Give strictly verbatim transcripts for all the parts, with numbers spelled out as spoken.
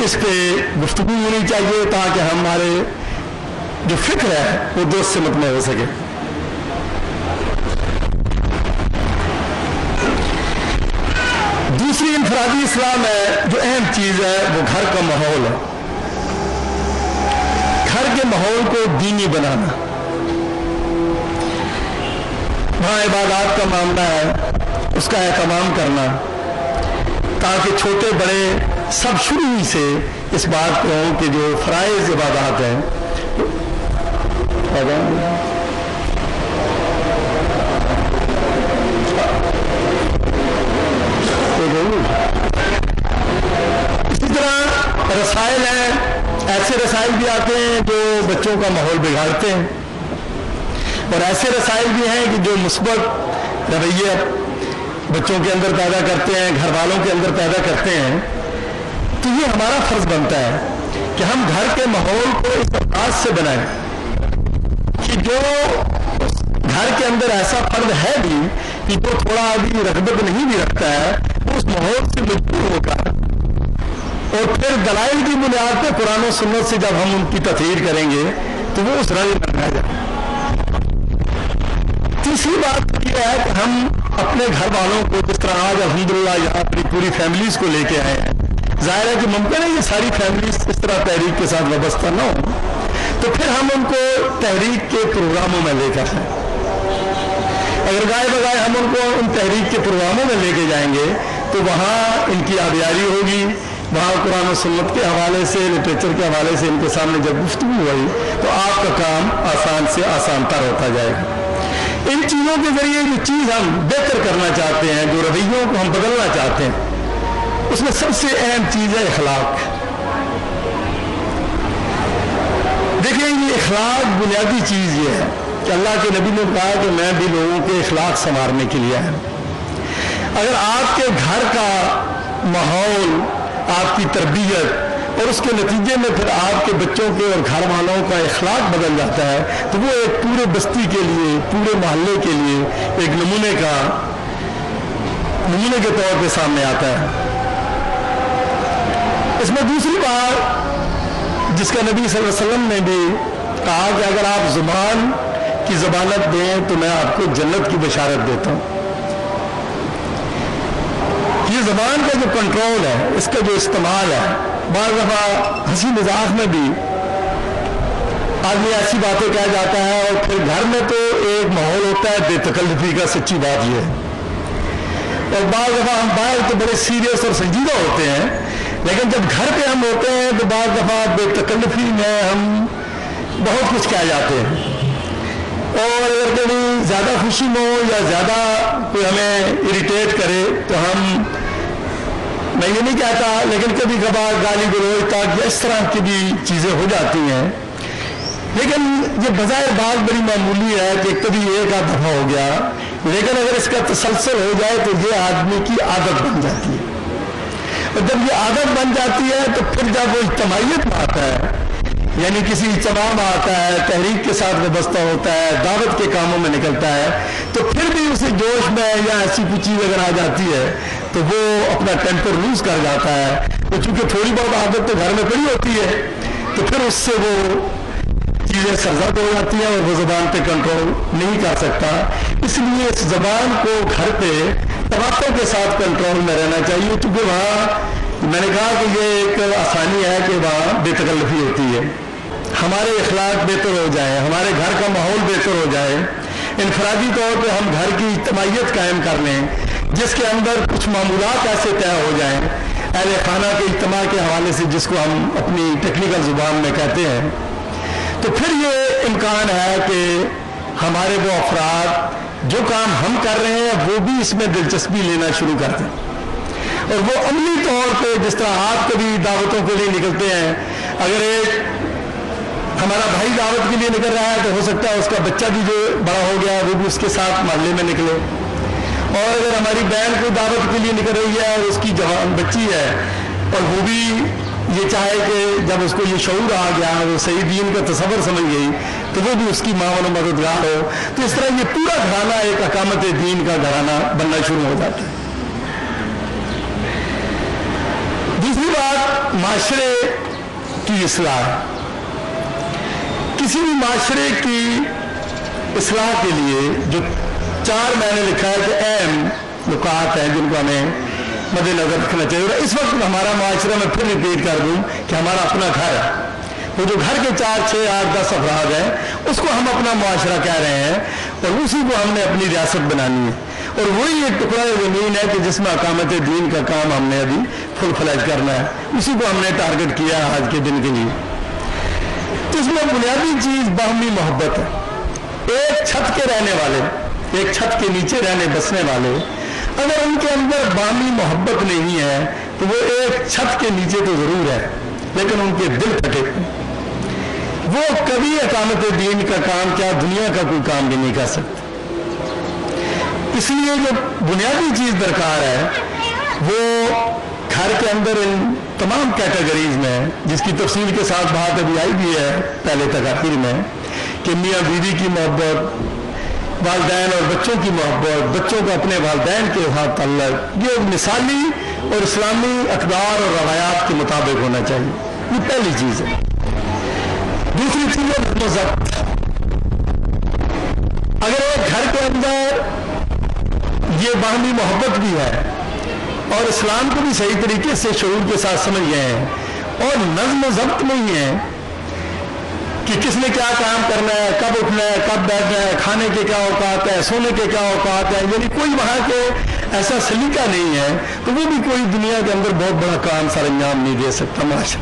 اس پہ گفتگو ہونی چاہیے تاکہ ہمارے جو فکر ہے وہ دوست سے مطمئن ہو سکے. دوسری انفرادی اصلاح میں جو اہم چیز ہے وہ گھر کا ماحول ہے. گھر کے ماحول کو دینی بنانا. وہاں عبادات کا معاملہ ہے اس کا اہتمام کرنا تاکہ چھوٹے بڑے سب شروع ہی سے اس بات کو ہوں کہ جو فرائض عبادات ہیں اسی طرح رسائل ہیں. ایسے رسائل بھی آتے ہیں جو بچوں کا ماحول بگاڑتے ہیں اور ایسے رسائل بھی ہیں کہ جو مثبت رویے بچوں کے اندر پیدا کرتے ہیں گھر والوں کے اندر پیدا کرتے ہیں. تو یہ ہمارا فرض بنتا ہے کہ ہم گھر کے ماحول کو اس انداز سے بنائیں کہ جو گھر کے اندر ایسا فرد ہے بھی کہ جو تھوڑا ابھی رغبت نہیں بھی رکھتا ہے وہ اس ماحول سے مجبور ہوگا اور پھر دلائل کی بنیاد پہ قرآن و سنت سے جب ہم ان کی تطہیر کریں گے تو وہ اس رنگ میں بنا جائے. تیسری بات یہ ہے کہ ہم اپنے گھر والوں کو جس طرح آج الحمدللہ یہاں اپنی پوری فیملیز کو لے کے آئے ہیں. ظاہر ہے کہ ممکن ہے یہ ساری فیملیز اس طرح تحریک کے ساتھ وابستہ نہ ہوں تو پھر ہم ان کو تحریک کے پروگراموں میں لے کر جائیں. اگر گائے بگائے ہم ان کو ان تحریک کے پروگراموں میں لے کے جائیں گے تو وہاں ان کی آبیاری ہوگی. وہاں قرآن و سنت کے حوالے سے لٹریچر کے حوالے سے ان کے سامنے جب گفتگو ہوئی تو آپ کا کام آسان سے آسان تر ہوتا جائے گا. ان چیزوں کے ذریعے جو چیز ہم بہتر کرنا چاہتے ہیں جو رویوں کو ہم بدلنا چاہتے ہیں اس میں سب سے اہم چیز ہے اخلاق. دیکھیں یہ اخلاق بنیادی چیز یہ ہے کہ اللہ کے نبی نے کہا کہ میں بھی لوگوں کے اخلاق سنوارنے کے لیے آیا. اگر آپ کے گھر کا ماحول آپ کی تربیت اور اس کے نتیجے میں پھر آپ کے بچوں کے اور گھر والوں کا اخلاق بدل جاتا ہے تو وہ ایک پورے بستی کے لیے پورے محلے کے لیے ایک نمونے کا نمونے کے طور پہ سامنے آتا ہے. اس میں دوسری بات جس کا نبی صلی اللہ علیہ وسلم نے بھی کہا کہ اگر آپ زبان کی ضمانت دیں تو میں آپ کو جنت کی بشارت دیتا ہوں. یہ زبان کا جو کنٹرول ہے اس کا جو استعمال ہے بعض دفعہ ہنسی مذاق میں بھی آدمی ایسی باتیں کہہ جاتا ہے اور پھر گھر میں تو ایک ماحول ہوتا ہے بے تکلفی کا. سچی بات یہ ہے اور بعض دفعہ ہم باہر تو بڑے سیریس اور سنجیدہ ہوتے ہیں لیکن جب گھر پہ ہم ہوتے ہیں تو بعض دفعہ بے تکلفی میں ہم بہت کچھ کہہ جاتے ہیں اور اگر کبھی زیادہ خوشی میں ہو یا زیادہ کوئی ہمیں اریٹیٹ کرے تو ہم میں یہ نہیں کہتا لیکن کبھی کبھار گالی گلوچ تک یا اس طرح کی بھی چیزیں ہو جاتی ہیں. لیکن یہ بظاہر بات بڑی معمولی ہے کہ کبھی ایک آدھ دفعہ ہو گیا لیکن اگر اس کا تسلسل ہو جائے تو یہ آدمی کی عادت بن جاتی ہے اور جب یہ عادت بن جاتی ہے تو پھر جب وہ اجتماعیت میں آتا ہے یعنی کسی اجتماع میں آتا ہے تحریک کے ساتھ وابستہ ہوتا ہے دعوت کے کاموں میں نکلتا ہے تو پھر بھی اسے جوش میں یا ایسی کوئی چیز اگر آ جاتی ہے تو وہ اپنا ٹیمپر لوز کر جاتا ہے. تو چونکہ تھوڑی بہت عادت تو گھر میں پڑی ہوتی ہے تو پھر اس سے وہ چیزیں سرزد ہو جاتی ہیں اور وہ زبان پہ کنٹرول نہیں کر سکتا. اس لیے اس زبان کو گھر پہ توقع کے ساتھ کنٹرول میں رہنا چاہیے کیونکہ وہاں میں نے کہا کہ یہ ایک آسانی ہے کہ وہاں بے تکلفی ہوتی ہے. ہمارے اخلاق بہتر ہو جائیں ہمارے گھر کا ماحول بہتر ہو جائے انفرادی طور پہ ہم گھر کی اجتماعیت قائم کر لیں جس کے اندر کچھ معمولات ایسے طے ہو جائیں اہل خانہ کے اجتماع کے حوالے سے جس کو ہم اپنی ٹیکنیکل زبان میں کہتے ہیں تو پھر یہ امکان ہے کہ ہمارے وہ افراد جو کام ہم کر رہے ہیں وہ بھی اس میں دلچسپی لینا شروع کر دیں اور وہ عملی طور پہ جس طرح آپ کبھی دعوتوں کے لیے نکلتے ہیں اگر ایک ہمارا بھائی دعوت کے لیے نکل رہا ہے تو ہو سکتا ہے اس کا بچہ بھی جو بڑا ہو گیا ہے وہ بھی اس کے ساتھ محلے میں نکلے اور اگر ہماری بہن کوئی دعوت کے لیے نکل رہی ہے اور اس کی جوان بچی ہے اور وہ بھی یہ چاہے کہ جب اس کو یہ شعور آ گیا وہ صحیح دین کا تصور سمجھ گئی تو وہ بھی اس کی معاون و مددگار ہو تو اس طرح یہ پورا گھرانہ ایک اقامت دین کا گھرانہ بننا شروع ہو جاتا ہے. دوسری بات माशरे की इस्लाह। किसी भी माशरे की इस्लाह के लिए जो चार मैंने लिखा है कि अहम नुकात हैं जिनको हमें मद्देनजर रखना चाहिए। और इस वक्त हमारा माशरा में फिर रिपीट कर दूं कि हमारा अपना घर है, वो जो घर के चार छः आठ दस अफराद हैं उसको हम अपना मुआशरा कह रहे हैं, और उसी को हमने अपनी रियासत बनानी है। और वही एक टुकड़ा ज़मीन है कि जिसमें अकामत दीन का काम हमने अभी फुल फ्लैज करना है, उसी को हमने टारगेट किया है आज के दिन के लिए। तो इसमें बुनियादी चीज़ बाहमी मोहब्बत है। एक छत के रहने वाले, एक छत के नीचे रहने बसने वाले, अगर उनके अंदर बाहमी मोहब्बत नहीं है तो वो एक छत के नीचे तो ज़रूर है लेकिन उनके दिल फटे, वो कभी अकामत दीन का काम क्या दुनिया का कोई काम भी नहीं कर सकते। इसलिए जो बुनियादी चीज़ दरकार है वो घर के अंदर इन तमाम कैटेगरीज में, जिसकी तफसील के साथ बात अभी आई भी है पहले तक आखिर में, कि मियाँ बीवी की मोहब्बत, वालदैन और बच्चों की मोहब्बत, बच्चों का अपने वालदैन के साथ ताल्लुक, ये मिसाली और इस्लामी अक़दार और रवायात के मुताबिक होना चाहिए। ये पहली चीज़ है। दूसरी चीज़ है नज़्म ज़ब्त। अगर एक घर के अंदर ये बाहमी मोहब्बत भी है और इस्लाम को भी सही तरीके से शऊर के साथ समझ गए हैं और नज़्म ज़ब्त नहीं है कि किसने क्या काम करना है, कब उठना है, कब बैठना है, खाने के क्या औकात है, सोने के क्या औकात है, यानी कोई वहाँ के ऐसा सलीका नहीं है, तो वो भी कोई दुनिया के अंदर बहुत बड़ा काम सर अंजाम नहीं दे सकता माशा।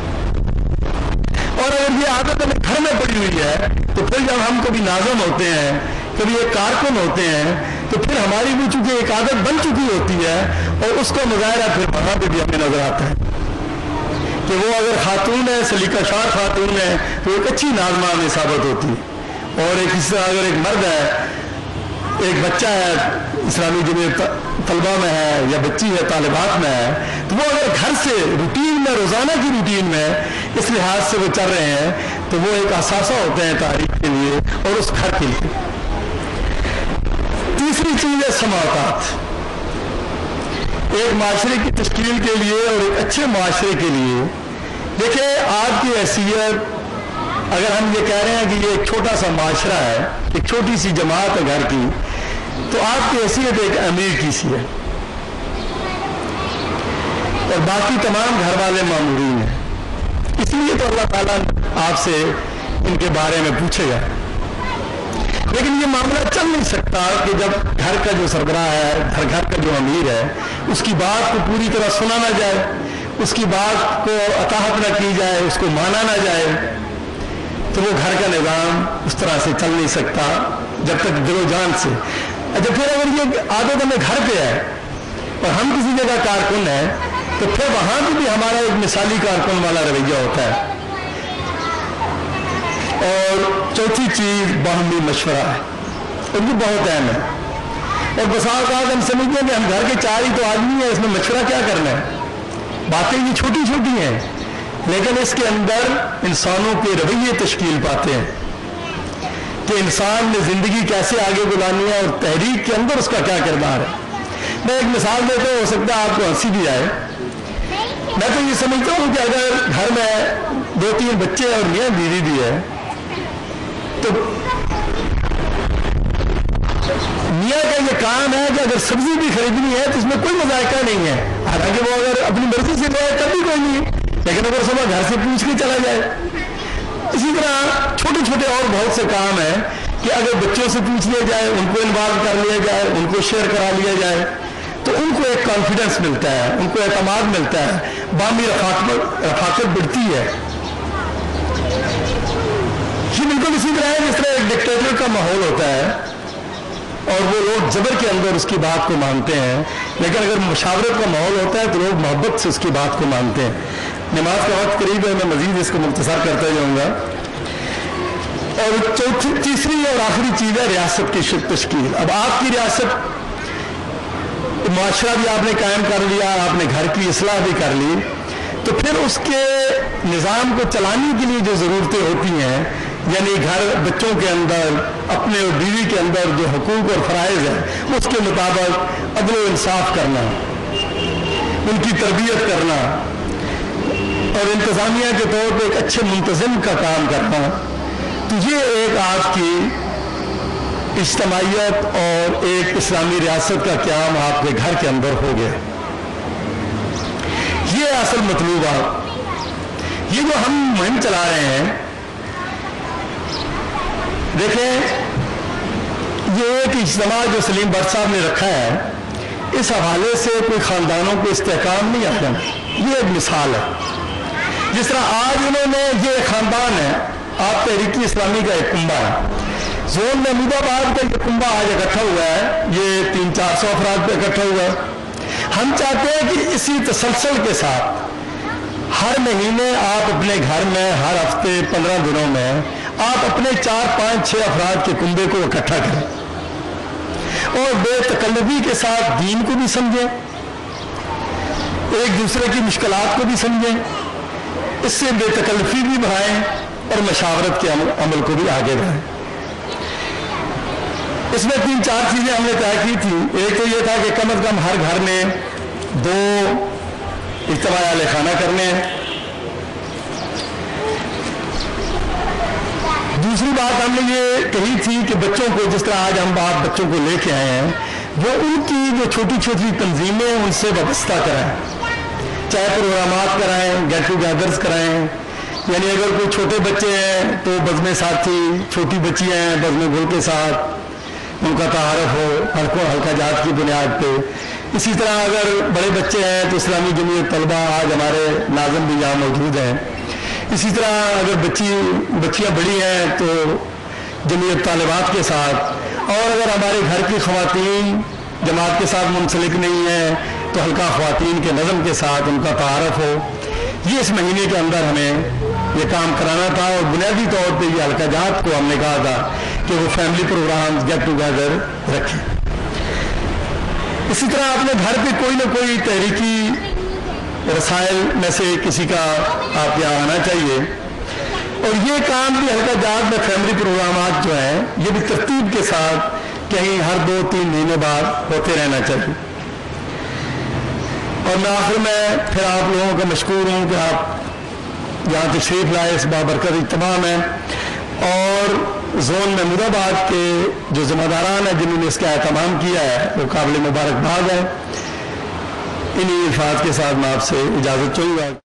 और अगर ये आदत हमें घर में पड़ी हुई है तो फिर जब हम कभी नाज़म होते हैं, कभी एक कारकुन होते हैं, तो फिर हमारी भी चूंकि एक आदत बन चुकी होती है और उसका मुजाहरा फिर वहाँ पर भी हमें नजर आता है कि वो अगर खातून है, सलीकाशार खातून है, तो एक अच्छी नाज़मा में साबित होती है। और एक हिस्सा अगर एक मर्द है, एक बच्चा है इस्लामी जमीयत तलबा में है या बच्ची है तालिबात में है, तो वो अगर घर से रूटीन में, रोज़ाना की रूटीन में इस लिहाज से वो चल रहे हैं तो वो एक असासा होते हैं तारीख के लिए और उस घर के लिए। तीसरी चीज़ है समावतात। एक माशरे की तश्कील के लिए और एक अच्छे माशरे के लिए, देखिए आपकी हैसियत, अगर हम ये कह रहे हैं कि ये एक छोटा सा माशरा है, एक छोटी सी जमात है घर की, तो आपकी हैसियत एक अमीर की सी है और बाकी तमाम घर वाले मामूरीन हैं। इसलिए तो अल्लाह ताला आपसे इनके बारे में पूछेगा। लेकिन ये मामला चल नहीं सकता कि जब घर का जो सरबराह है, घर घर का जो अमीर है, उसकी बात को पूरी तरह सुना ना जाए, उसकी बात को अताहत न की जाए, उसको माना ना जाए, तो वो घर का निज़ाम उस तरह से चल नहीं सकता जब तक दिलो जान से। अच्छा, फिर अगर ये आदत हमें घर पे है और हम किसी जगह कारकुन है, तो फिर वहां पर भी हमारा एक मिसाली कारकुन वाला रवैया होता है। और चौथी चीज बाहमी मशवरा है, और ये बहुत अहम है। और बसा औक़ात हम समझते हैं कि हम घर के चार ही तो आदमी हैं, इसमें मशवरा क्या करना है। बातें ये छोटी छोटी हैं लेकिन इसके अंदर इंसानों के रवैये तश्कील पाते हैं कि इंसान ने जिंदगी कैसे आगे बुलानी है और तहरीक के अंदर उसका क्या किरदार है। मैं एक मिसाल देता हूँ, हो सकता है आपको हंसी भी आए। मैं तो ये समझता हूँ कि अगर घर में दो तीन बच्चे और मियाँ बीवी भी है, तो मियाँ का ये काम है कि अगर सब्जी भी खरीदनी है तो इसमें कोई मजायका नहीं है, हालांकि वो अगर अपनी मर्जी से जाए तब भी कोई नहीं है, लेकिन अगर सुबह घर से पूछ के चला जाए। इसी तरह छोटे छोटे और बहुत से काम है कि अगर बच्चों से पूछ लिया जाए, उनको इन्वॉल्व कर लिया जाए, उनको शेयर करा लिया जाए, तो उनको एक कॉन्फिडेंस मिलता है, उनको एतमाद मिलता है, बामी रफाकत रफाकत बढ़ती है। ये बिल्कुल इसी तरह है जिस तरह एक डिक्टेटर का माहौल होता है और वो लोग जबर के अंदर उसकी बात को मानते हैं, लेकिन अगर मुशावरत का माहौल होता है तो लोग मोहब्बत से उसकी बात को मानते हैं। नमाज का वक्त करीब है, मैं मजीद इसको मुख्तसर करता जाऊंगा। और चौथी तीसरी और आखिरी चीज है रियासत की तश्कील। अब आपकी रियासत, मुआशरा भी आपने कायम कर लिया, आपने घर की इस्लाह भी कर ली, तो फिर उसके निज़ाम को चलाने के लिए जो ज़रूरतें होती हैं, यानी घर बच्चों के अंदर, अपने और बीवी के अंदर जो हुकूक और फ़राइज़ है उसके मुताबिक अदल इंसाफ करना, उनकी तरबियत करना, اور انتظامیہ کے طور پہ ایک اچھے منتظم کا کام کرنا، تو یہ ایک آپ کی اجتماعیت اور ایک اسلامی ریاست کا قیام آپ کے گھر کے اندر ہو گیا۔ یہ اصل مطلوب ہے۔ یہ جو ہم مہم چلا رہے ہیں، دیکھیں یہ ایک اجتماع جو سلیم بٹ صاحب نے رکھا ہے، اس حوالے سے کوئی خاندانوں کو استحکام نہیں آتا، یہ ایک مثال ہے۔ جس طرح آج انہوں نے، یہ خاندان ہے، آپ تحریک اسلامی کا ایک کنبہ ہے، زون محمود آباد کا یہ کنبہ آج اکٹھا ہوا ہے، یہ تین چار سو افراد پہ اکٹھا ہوا ہے۔ ہم چاہتے ہیں کہ اسی تسلسل کے ساتھ ہر مہینے آپ اپنے گھر میں، ہر ہفتے پندرہ دنوں میں آپ اپنے چار پانچ چھ افراد کے کنبے کو اکٹھا کریں اور بے تکلفی کے ساتھ دین کو بھی سمجھیں، ایک دوسرے کی مشکلات کو بھی سمجھیں، اس سے بے تکلفی بھی بڑھائیں اور مشاورت کے عمل, عمل کو بھی آگے بڑھائیں۔ اس میں تین چار چیزیں ہم نے طے کی تھی۔ ایک تو یہ تھا کہ کم از کم ہر گھر میں دو اجتماع اہل خانہ کرنے ہیں۔ دوسری بات ہم نے یہ کہی تھی کہ بچوں کو، جس طرح آج ہم باپ بچوں کو لے کے آئے ہیں، وہ ان کی جو چھوٹی چھوٹی تنظیمیں ان سے وابستہ کرائیں، چاہے پروگرامات کرائیں، گیٹ ٹوگیدرز کرائیں، یعنی اگر کوئی چھوٹے بچے ہیں تو بزم ساتھی، چھوٹی بچیاں ہیں بزم گل کے ساتھ ان کا تعارف ہو ہلکوں ہلکا جات کی بنیاد پہ۔ اسی طرح اگر بڑے بچے ہیں تو اسلامی جمعیت طلبہ، آج ہمارے ناظم بھی یہاں موجود ہیں۔ اسی طرح اگر بچی بچیاں بڑی ہیں تو جمعیت طالبات کے ساتھ، اور اگر ہمارے گھر کی خواتین جماعت کے ساتھ منسلک نہیں ہیں تو ہلکا خواتین کے نظم کے ساتھ ان کا تعارف ہو۔ یہ اس مہینے کے اندر ہمیں یہ کام کرانا تھا، اور بنیادی طور پہ یہ ہلکا جات کو ہم نے کہا تھا کہ وہ فیملی پروگرام گیٹ ٹوگیدر رکھیں۔ اسی طرح اپنے گھر پہ کوئی نہ کوئی تحریکی رسائل میں سے کسی کا آپ یہاں آنا چاہیے، اور یہ کام بھی ہلکا جات میں فیملی پروگرامات جو ہیں یہ بھی ترتیب کے ساتھ کہیں ہر دو تین مہینے بعد ہوتے رہنا چاہیے۔ اور میں آخر میں پھر آپ لوگوں کا مشکور ہوں کہ آپ یہاں تشریف لائے، اس بابرکت اجتماع میں، اور زون محمود آباد کے جو ذمہ داران ہیں جنہوں نے اس کا اہتمام کیا ہے وہ قابل مبارکباد ہے۔ انہی الفاظ کے ساتھ میں آپ سے اجازت چاہوں گا۔